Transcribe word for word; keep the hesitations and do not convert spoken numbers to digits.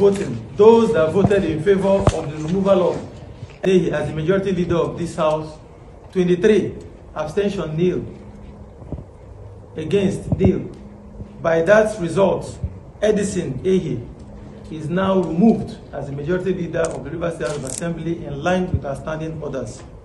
voting, those that voted in favor of the removal of Ehi as the majority leader of this House, twenty-three, abstention nil, against nil. By that result, Edison Ehi is now removed as the majority leader of the Rivers State House of Assembly in line with our standing orders.